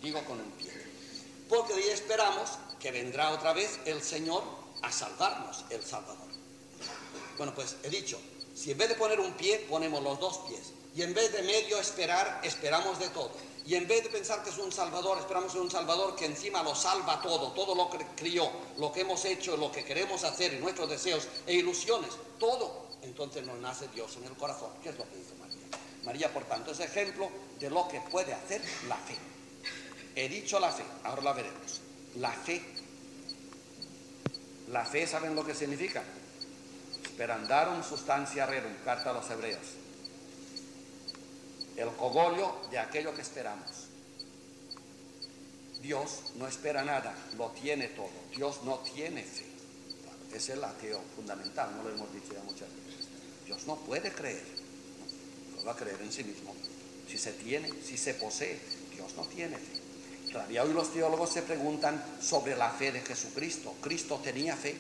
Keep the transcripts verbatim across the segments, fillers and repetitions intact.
digo con el pie. Porque de ahí esperamos que vendrá otra vez el Señor a salvarnos, el Salvador. Bueno, pues he dicho, si en vez de poner un pie, ponemos los dos pies, y en vez de medio esperar, esperamos de todo, y en vez de pensar que es un Salvador, esperamos en un Salvador que encima lo salva todo, todo lo que crió, lo que hemos hecho, lo que queremos hacer, y nuestros deseos e ilusiones, todo, entonces nos nace Dios en el corazón, que es lo que hizo María. María, por tanto, es ejemplo de lo que puede hacer la fe. He dicho la fe, ahora la veremos. La fe. La fe, ¿saben lo que significa? Sperandarum substantia rerum, carta a los Hebreos. El cogollo de aquello que esperamos. Dios no espera nada, lo tiene todo. Dios no tiene fe. Es el ateo fundamental, no lo hemos dicho ya muchas veces. Dios no puede creer, no, no va a creer en sí mismo. Si se tiene, si se posee, Dios no tiene fe. Todavía hoy los teólogos se preguntan sobre la fe de Jesucristo. ¿Cristo tenía fe?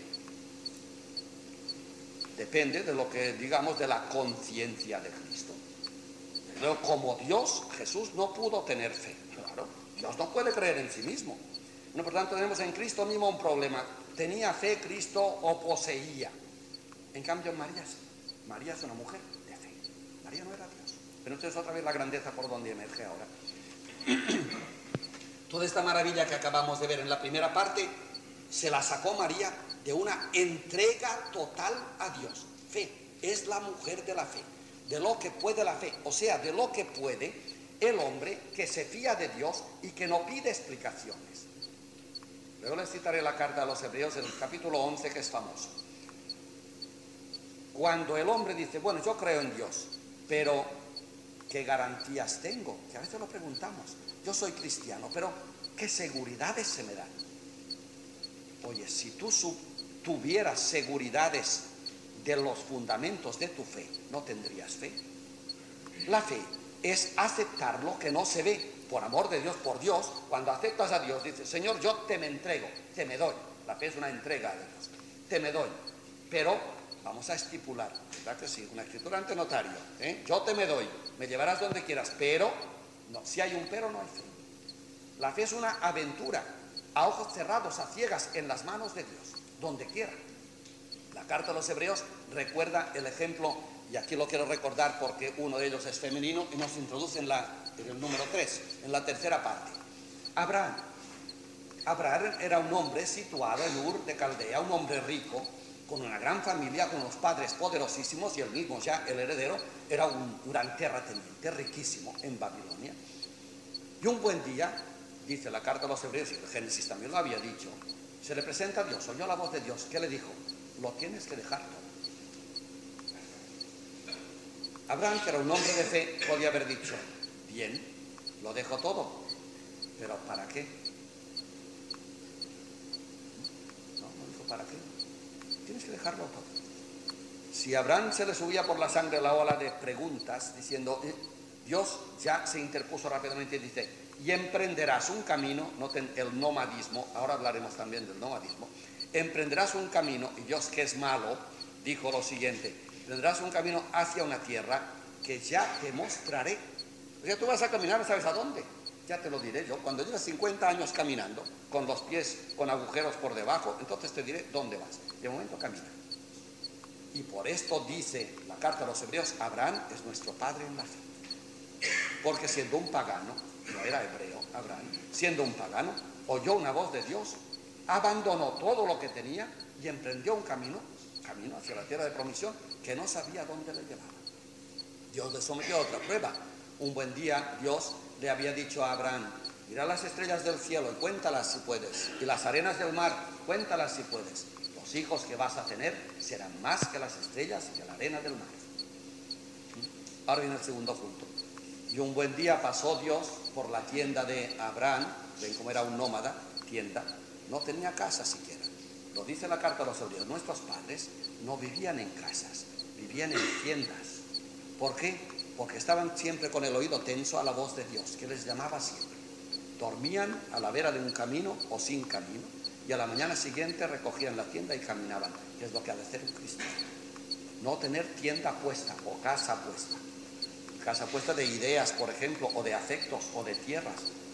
Depende de lo que digamos de la conciencia de Cristo. Pero como Dios, Jesús no pudo tener fe. Claro, Dios no puede creer en sí mismo. Bueno, por tanto, tenemos en Cristo mismo un problema. ¿Tenía fe Cristo o poseía? En cambio, María sí. María es una mujer de fe. María no era Dios. Pero entonces otra vez la grandeza por donde emerge ahora. Toda esta maravilla que acabamos de ver en la primera parte se la sacó María de una entrega total a Dios. Fe, es la mujer de la fe, de lo que puede la fe, o sea, de lo que puede el hombre que se fía de Dios y que no pide explicaciones. Luego les citaré la carta a los Hebreos, el capítulo once, que es famoso. Cuando el hombre dice, bueno, yo creo en Dios, pero ¿qué garantías tengo? Que a veces lo preguntamos. Yo soy cristiano, pero ¿qué seguridades se me dan? Oye, si tú tuvieras seguridades de los fundamentos de tu fe, no tendrías fe. La fe es aceptar lo que no se ve, por amor de Dios, por Dios. Cuando aceptas a Dios, dices, Señor, yo te me entrego, te me doy. La fe es una entrega a Dios, te me doy. Pero vamos a estipular, ¿verdad que sí? Una escritura ante notario, ¿eh? Yo te me doy, me llevarás donde quieras, pero, no, si hay un pero, no hay fe. La fe es una aventura, a ojos cerrados, a ciegas, en las manos de Dios, donde quiera. La carta a los Hebreos recuerda el ejemplo, y aquí lo quiero recordar porque uno de ellos es femenino, y nos introduce en, la, en el número tres, en la tercera parte. Abraham. Abraham era un hombre situado en Ur de Caldea, un hombre rico, con una gran familia, con unos padres poderosísimos, y él mismo ya, el heredero, era un gran terrateniente, riquísimo, en Babilonia. Y un buen día, dice la carta a los Hebreos, y el Génesis también lo había dicho, se le presenta a Dios, oyó la voz de Dios. ¿Qué le dijo? Lo tienes que dejar todo. Abraham, que era un hombre de fe, podía haber dicho, bien, lo dejo todo, pero ¿para qué? No, no dijo ¿para qué? Tienes que dejarlo todo. Si a Abraham se le subía por la sangre la ola de preguntas, diciendo, eh, Dios ya se interpuso rápidamente y dice, y emprenderás un camino, noten el nomadismo, ahora hablaremos también del nomadismo, emprenderás un camino, y Dios, que es malo, dijo lo siguiente, tendrás un camino hacia una tierra que ya te mostraré. O sea, tú vas a caminar, ¿no sabes a dónde? Ya te lo diré yo. Cuando llevas cincuenta años caminando, con los pies con agujeros por debajo, entonces te diré dónde vas. De momento camina. Y por esto dice la carta a los Hebreos, Abraham es nuestro padre en la fe. Porque siendo un pagano, no era hebreo Abraham, siendo un pagano, oyó una voz de Dios, abandonó todo lo que tenía y emprendió un camino, camino hacia la tierra de promisión, que no sabía dónde le llevaba. Dios le sometió a otra prueba. Un buen día Dios le había dicho a Abraham, mira las estrellas del cielo y cuéntalas si puedes, y las arenas del mar, cuéntalas si puedes. Los hijos que vas a tener serán más que las estrellas y que la arena del mar. Ahora viene el segundo punto. Y un buen día pasó Dios por la tienda de Abraham, ven cómo era un nómada, tienda, no tenía casa siquiera. Lo dice la carta a los Hebreos, nuestros padres no vivían en casas, vivían en tiendas. ¿Por qué? Porque estaban siempre con el oído tenso a la voz de Dios, que les llamaba siempre. Dormían a la vera de un camino o sin camino, y a la mañana siguiente recogían la tienda y caminaban, que es lo que ha de hacer un cristiano. No tener tienda puesta o casa puesta. Casa puesta de ideas, por ejemplo, o de afectos, o de tierras.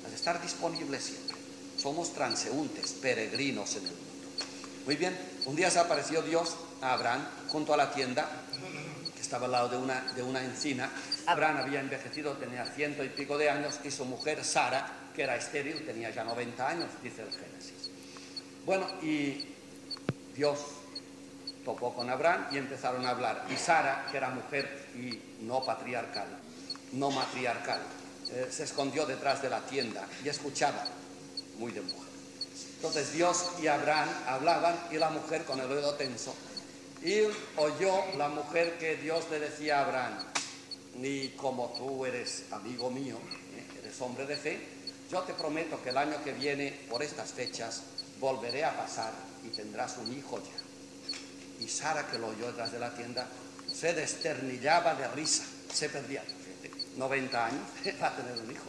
al estar disponibles siempre. Somos transeúntes, peregrinos en el mundo. Muy bien, un día se apareció Dios a Abraham junto a la tienda, que estaba al lado de una, de una encina. Abraham había envejecido, tenía ciento y pico de años, y su mujer Sara, que era estéril, tenía ya noventa años, dice el Génesis. Bueno, y Dios topó con Abraham y empezaron a hablar. Y Sara, que era mujer y no patriarcal, no matriarcal, eh, se escondió detrás de la tienda y escuchaba, muy de mujer. Entonces Dios y Abraham hablaban, y la mujer con el oído tenso. Y oyó la mujer que Dios le decía a Abraham: ni como tú eres amigo mío, ¿eh? eres hombre de fe, yo te prometo que el año que viene, por estas fechas, volveré a pasar y tendrás un hijo ya. Y Sara, que lo oyó detrás de la tienda, se desternillaba de risa, se perdía. noventa años, va a tener un hijo.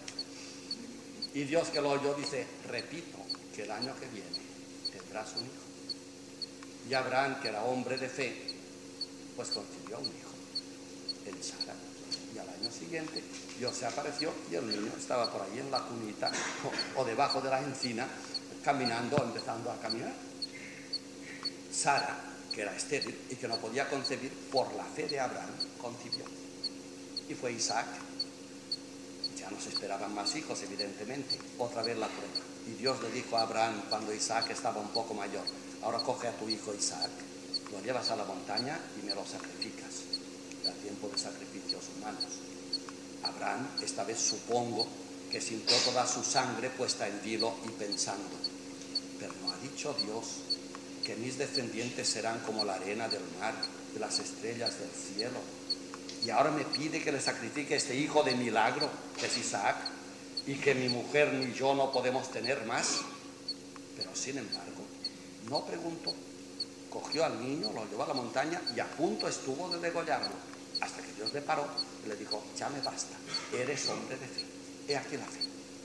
Y Dios, que lo oyó, dice: repito, que el año que viene tendrás un hijo. Y Abraham, que era hombre de fe, pues concibió un hijo en Sara. Y al año siguiente Dios se apareció y el niño estaba por ahí en la cunita o, o debajo de la encina, caminando, empezando a caminar. Sara, que era estéril y que no podía concebir, por la fe de Abraham concibió. Y fue Isaac. Ya no se esperaban más hijos, evidentemente. Otra vez la prueba. Y Dios le dijo a Abraham, cuando Isaac estaba un poco mayor: ahora coge a tu hijo Isaac, lo llevas a la montaña y me lo sacrificas. Da tiempo de sacrificios humanos. Abraham, esta vez supongo que sintió toda su sangre puesta en vilo y pensando: pero no ha dicho Dios que mis descendientes serán como la arena del mar, de las estrellas del cielo. Y ahora me pide que le sacrifique este hijo de milagro, que es Isaac, y que mi mujer ni yo no podemos tener más. Pero sin embargo, no preguntó. Cogió al niño, lo llevó a la montaña y a punto estuvo de degollarlo, hasta que Dios le paró y le dijo: ya me basta, eres hombre de fe. He aquí la fe.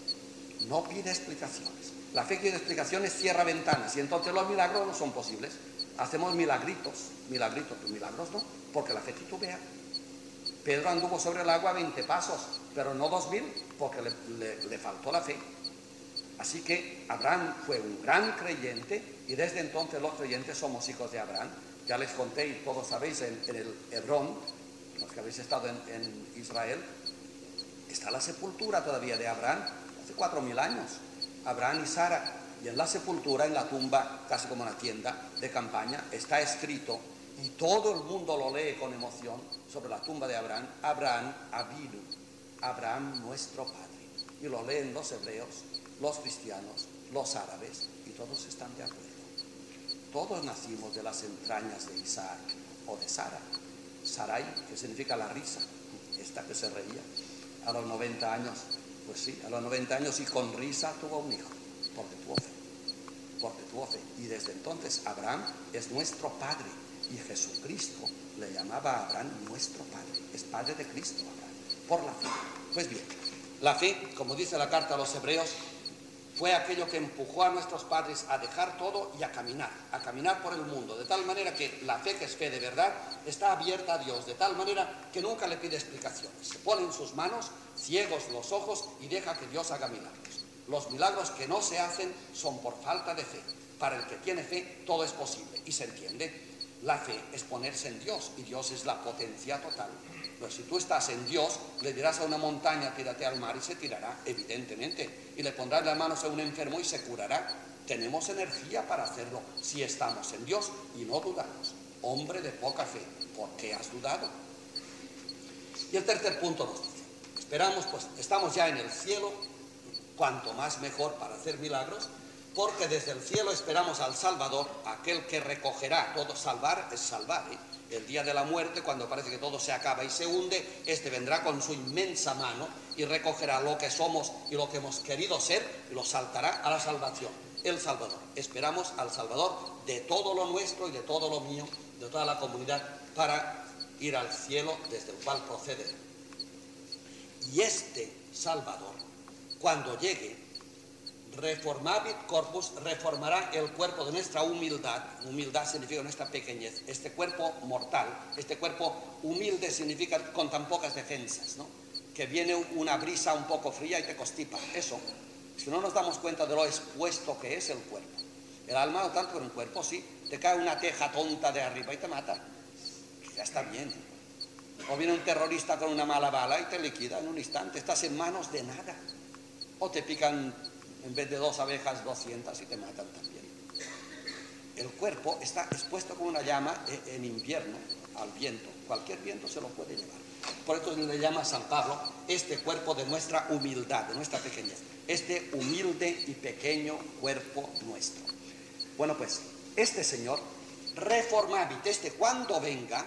No pide explicaciones. La fe que pide explicaciones cierra ventanas, y entonces los milagros no son posibles. Hacemos milagritos, milagritos, pero milagros no, porque la fe titubea. Pedro anduvo sobre el agua veinte pasos, pero no dos mil, porque le, le, le faltó la fe. Así que Abraham fue un gran creyente, y desde entonces los creyentes somos hijos de Abraham. Ya les conté, y todos sabéis, en, en el Hebrón, los que habéis estado en, en Israel, está la sepultura todavía de Abraham, hace cuatro mil años. Abraham y Sara, y en la sepultura, en la tumba, casi como una tienda de campaña, está escrito, y todo el mundo lo lee con emoción, sobre la tumba de Abraham: Abraham Avinu, Abraham nuestro padre. Y lo leen los hebreos, los cristianos, los árabes, y todos están de acuerdo. Todos nacimos de las entrañas de Isaac o de Sara. Sarai, que significa la risa, esta que se reía. A los noventa años, pues sí, a los noventa años y con risa tuvo un hijo, porque tuvo fe, porque tuvo fe. Y desde entonces Abraham es nuestro padre, y Jesucristo le llamaba a Abraham nuestro padre. Es padre de Cristo Abraham, por la fe. Pues bien, la fe, como dice la carta a los hebreos, fue aquello que empujó a nuestros padres a dejar todo y a caminar, a caminar por el mundo, de tal manera que la fe, que es fe de verdad, está abierta a Dios, de tal manera que nunca le pide explicaciones. Se pone en sus manos, ciegos los ojos, y deja que Dios haga milagros. Los milagros que no se hacen son por falta de fe. Para el que tiene fe, todo es posible, y se entiende. La fe es ponerse en Dios, y Dios es la potencia total. Pero si tú estás en Dios, le dirás a una montaña: tírate al mar, y se tirará, evidentemente. Y le pondrás las manos a un enfermo y se curará. Tenemos energía para hacerlo si estamos en Dios, y no dudamos. Hombre de poca fe, ¿por qué has dudado? Y el tercer punto nos dice: esperamos, pues estamos ya en el cielo, cuanto más mejor para hacer milagros, porque desde el cielo esperamos al Salvador, aquel que recogerá todo. Salvar es salvar, ¿eh? El día de la muerte, cuando parece que todo se acaba y se hunde, este vendrá con su inmensa mano y recogerá lo que somos y lo que hemos querido ser, y lo saltará a la salvación. El Salvador. Esperamos al Salvador de todo lo nuestro y de todo lo mío, de toda la comunidad, para ir al cielo desde el cual procede. Y este Salvador, cuando llegue, reformavit corpus, reformará el cuerpo de nuestra humildad. Humildad significa nuestra pequeñez. Este cuerpo mortal, este cuerpo humilde, significa con tan pocas defensas, ¿no? Que viene una brisa un poco fría y te constipa. Eso, Si no nos damos cuenta de lo expuesto que es el cuerpo. El alma no tanto, pero el cuerpo sí. Te cae una teja tonta de arriba y te mata. Ya está bien. O viene un terrorista con una mala bala y te liquida en un instante. Estás en manos de nada. O te pican, en vez de dos abejas, doscientas y te matan también. El cuerpo está expuesto como una llama en invierno al viento. Cualquier viento se lo puede llevar. Por eso le llama a San Pablo este cuerpo de nuestra humildad, de nuestra pequeñez. Este humilde y pequeño cuerpo nuestro. Bueno, pues, este Señor reformabit, este cuando venga,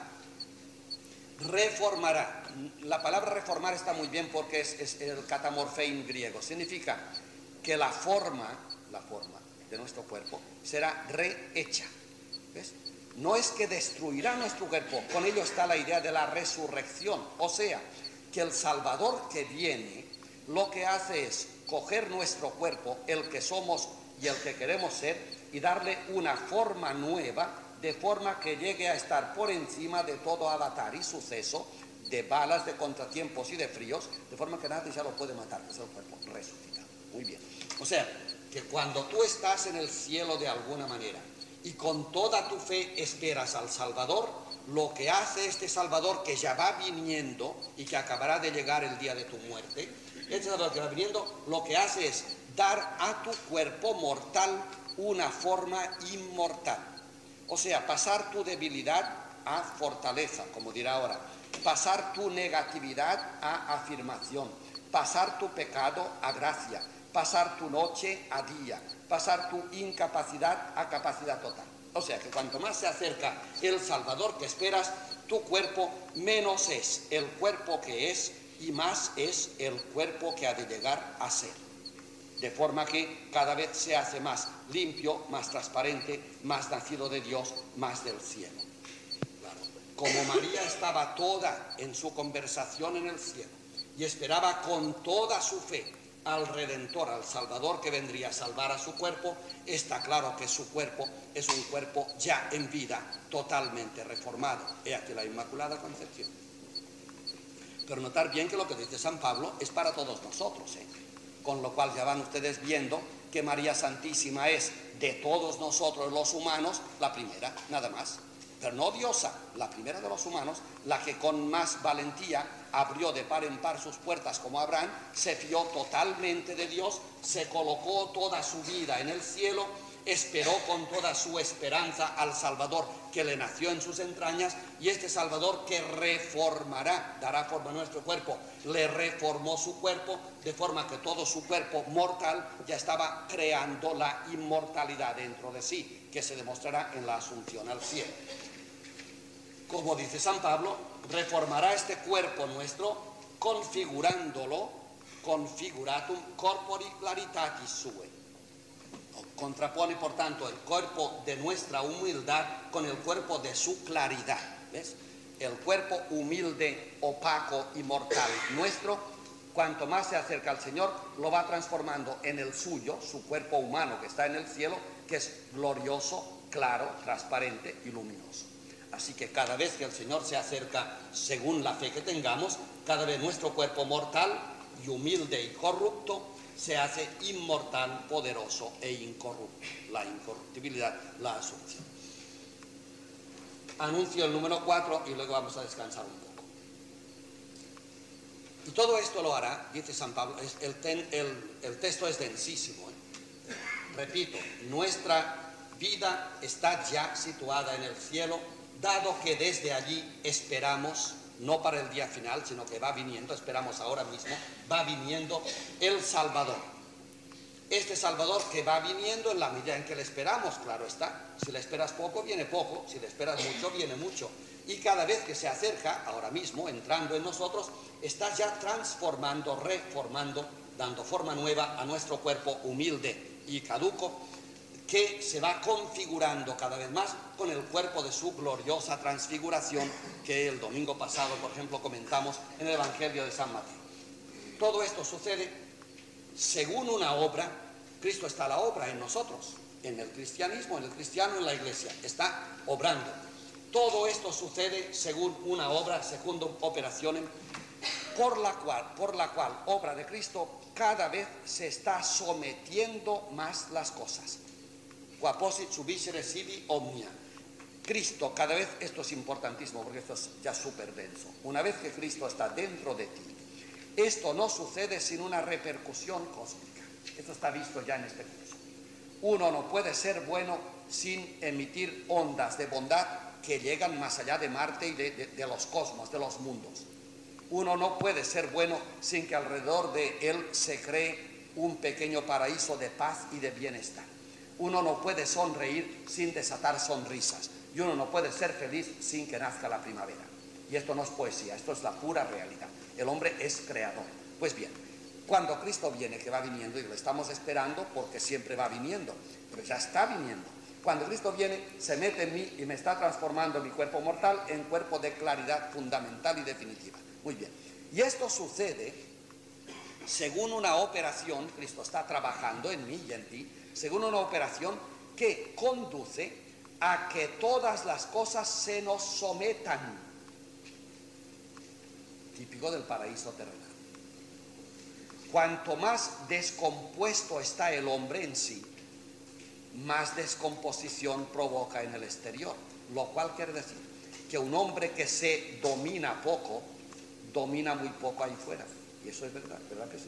reformará. La palabra reformar está muy bien porque es, es el katamorphein griego. Significa que la forma, la forma de nuestro cuerpo será rehecha. ¿Ves? No es que destruirá nuestro cuerpo, con ello está la idea de la resurrección. O sea, que el Salvador que viene, lo que hace es coger nuestro cuerpo, el que somos y el que queremos ser, y darle una forma nueva, de forma que llegue a estar por encima de todo avatar y suceso, de balas, de contratiempos y de fríos, de forma que nadie ya lo puede matar, que es el cuerpo resucitado. Muy bien. O sea, que cuando tú estás en el cielo de alguna manera, y con toda tu fe esperas al Salvador, lo que hace este Salvador que ya va viniendo y que acabará de llegar el día de tu muerte, este Salvador que va viniendo, lo que hace es dar a tu cuerpo mortal una forma inmortal. O sea, pasar tu debilidad a fortaleza, como dirá ahora, pasar tu negatividad a afirmación, pasar tu pecado a gracia, pasar tu noche a día, pasar tu incapacidad a capacidad total. O sea que cuanto más se acerca el Salvador que esperas, tu cuerpo menos es el cuerpo que es y más es el cuerpo que ha de llegar a ser. De forma que cada vez se hace más limpio, más transparente, más nacido de Dios, más del cielo. Claro. Como María estaba toda en su conversación en el cielo y esperaba con toda su fe al Redentor, al Salvador que vendría a salvar a su cuerpo, está claro que su cuerpo es un cuerpo ya en vida, totalmente reformado. He aquí la Inmaculada Concepción. Pero notar bien que lo que dice San Pablo es para todos nosotros, ¿eh? Con lo cual ya van ustedes viendo que María Santísima es de todos nosotros los humanos la primera, nada más. Pero no diosa, la primera de los humanos, la que con más valentía abrió de par en par sus puertas como Abraham, se fió totalmente de Dios, se colocó toda su vida en el cielo, esperó con toda su esperanza al Salvador que le nació en sus entrañas, y este Salvador que reformará, dará forma a nuestro cuerpo, le reformó su cuerpo, de forma que todo su cuerpo mortal ya estaba creando la inmortalidad dentro de sí, que se demostrará en la asunción al cielo. Como dice San Pablo, reformará este cuerpo nuestro configurándolo, configuratum corpori claritatis sue. Contrapone, por tanto, el cuerpo de nuestra humildad con el cuerpo de su claridad. ¿Ves? El cuerpo humilde, opaco y mortal nuestro, cuanto más se acerca al Señor, lo va transformando en el suyo, su cuerpo humano que está en el cielo, que es glorioso, claro, transparente y luminoso. Así que cada vez que el Señor se acerca, según la fe que tengamos, cada vez nuestro cuerpo mortal y humilde y corrupto se hace inmortal, poderoso e incorrupto. La incorruptibilidad, la asunción. Anuncio el número cuatro y luego vamos a descansar un poco. Y todo esto lo hará, dice San Pablo, el, ten, el, el texto es densísimo, ¿eh? Repito, nuestra vida está ya situada en el cielo, dado que desde allí esperamos, no para el día final, sino que va viniendo, esperamos ahora mismo, va viniendo el Salvador. Este Salvador que va viniendo en la medida en que le esperamos, claro está. Si le esperas poco, viene poco. Si le esperas mucho, viene mucho. Y cada vez que se acerca, ahora mismo, entrando en nosotros, está ya transformando, reformando, dando forma nueva a nuestro cuerpo humilde y caduco, que se va configurando cada vez más con el cuerpo de su gloriosa transfiguración que el domingo pasado, por ejemplo, comentamos en el Evangelio de San Mateo. Todo esto sucede según una obra. Cristo está a la obra en nosotros, en el cristianismo, en el cristiano, en la iglesia, está obrando. Todo esto sucede según una obra, según operaciones por la cual, por la cual, obra de Cristo, cada vez se está sometiendo más las cosas. Quaposit subisere sibi omnia. Cristo, cada vez, esto es importantísimo porque esto es ya súper denso. Una vez que Cristo está dentro de ti, esto no sucede sin una repercusión cósmica. Esto está visto ya en este curso. Uno no puede ser bueno sin emitir ondas de bondad que llegan más allá de Marte y de, de, de los cosmos, de los mundos. Uno no puede ser bueno sin que alrededor de él se cree un pequeño paraíso de paz y de bienestar. Uno no puede sonreír sin desatar sonrisas. Y uno no puede ser feliz sin que nazca la primavera. Y esto no es poesía, esto es la pura realidad. El hombre es creador. Pues bien, cuando Cristo viene, que va viniendo, y lo estamos esperando porque siempre va viniendo, pero ya está viniendo. Cuando Cristo viene, se mete en mí y me está transformando mi cuerpo mortal en cuerpo de claridad fundamental y definitiva. Muy bien. Y esto sucede según una operación, Cristo está trabajando en mí y en ti, según una operación que conduce a que todas las cosas se nos sometan. Típico del paraíso terrenal. Cuanto más descompuesto está el hombre en sí, más descomposición provoca en el exterior, lo cual quiere decir que un hombre que se domina poco, domina muy poco ahí fuera. Y eso es verdad, ¿verdad que sí?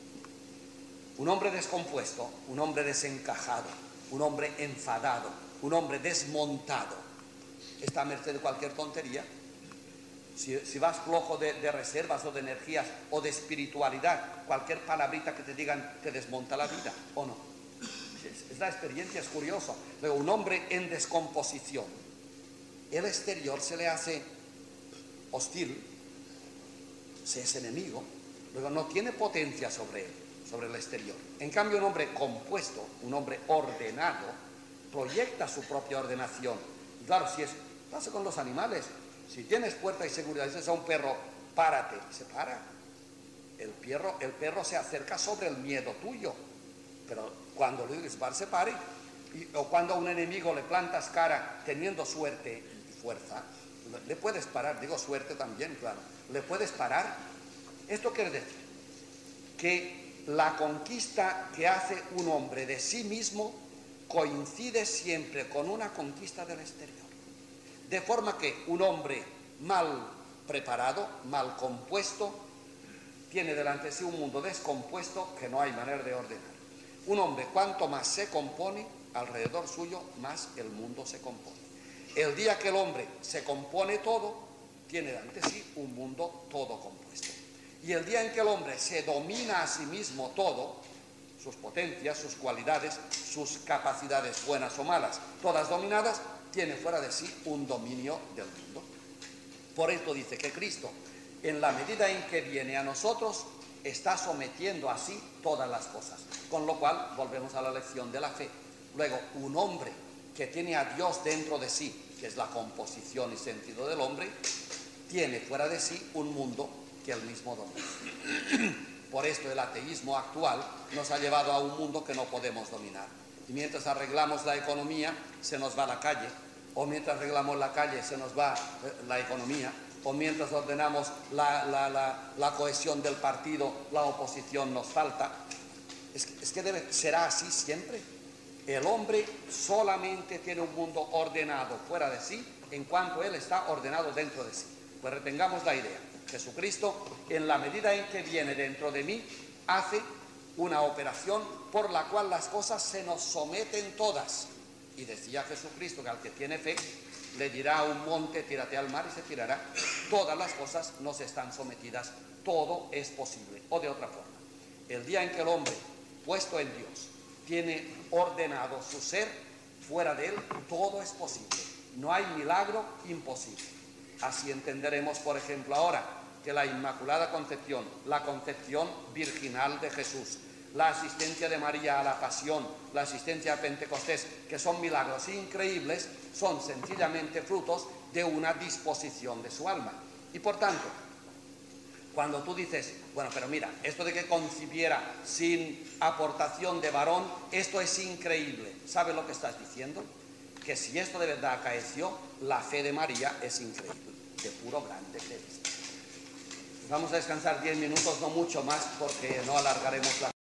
Un hombre descompuesto, un hombre desencajado, un hombre enfadado, un hombre desmontado, está a merced de cualquier tontería. Si, si vas flojo de, de reservas o de energías o de espiritualidad, cualquier palabrita que te digan te desmonta la vida, ¿o no? Es, es la experiencia, es curioso. Luego, un hombre en descomposición, el exterior se le hace hostil, se es enemigo, luego no tiene potencia sobre él, sobre el exterior. En cambio, un hombre compuesto, un hombre ordenado, proyecta su propia ordenación. Y claro, si es, pasa con los animales, si tienes puerta y seguridad, dices a un perro, párate, se para. El perro, el perro se acerca sobre el miedo tuyo, pero cuando le dices, se pare, y, o cuando a un enemigo le plantas cara teniendo suerte y fuerza, le puedes parar, digo suerte también, claro, le puedes parar. Esto quiere decir que la conquista que hace un hombre de sí mismo coincide siempre con una conquista del exterior. De forma que un hombre mal preparado, mal compuesto, tiene delante de sí un mundo descompuesto que no hay manera de ordenar. Un hombre, cuanto más se compone, alrededor suyo, más el mundo se compone. El día que el hombre se compone todo, tiene delante de sí un mundo todo compuesto. Y el día en que el hombre se domina a sí mismo todo, sus potencias, sus cualidades, sus capacidades buenas o malas, todas dominadas, tiene fuera de sí un dominio del mundo. Por esto dice que Cristo, en la medida en que viene a nosotros, está sometiendo así todas las cosas. Con lo cual, volvemos a la lección de la fe. Luego, un hombre que tiene a Dios dentro de sí, que es la composición y sentido del hombre, tiene fuera de sí un mundo que él mismo domina. Por esto el ateísmo actual nos ha llevado a un mundo que no podemos dominar. Y mientras arreglamos la economía, se nos va la calle. O mientras arreglamos la calle, se nos va la economía. O mientras ordenamos la, la, la, la cohesión del partido, la oposición nos falta. Es que, es que debe, será así siempre. El hombre solamente tiene un mundo ordenado fuera de sí, en cuanto él está ordenado dentro de sí. Pues retengamos la idea. Jesucristo, en la medida en que viene dentro de mí, hace una operación por la cual las cosas se nos someten todas. Y decía Jesucristo que al que tiene fe, le dirá a un monte, tírate al mar y se tirará. Todas las cosas nos están sometidas, todo es posible. O de otra forma, el día en que el hombre, puesto en Dios, tiene ordenado su ser, fuera de él todo es posible. No hay milagro imposible. Así entenderemos, por ejemplo, ahora que la Inmaculada Concepción, la concepción virginal de Jesús, la asistencia de María a la Pasión, la asistencia a Pentecostés, que son milagros increíbles, son sencillamente frutos de una disposición de su alma. Y por tanto, cuando tú dices, bueno, pero mira, esto de que concibiera sin aportación de varón, esto es increíble, ¿sabes lo que estás diciendo? Que si esto de verdad acaeció, la fe de María es increíble, de puro grande que es. Vamos a descansar diez minutos, no mucho más, porque no alargaremos la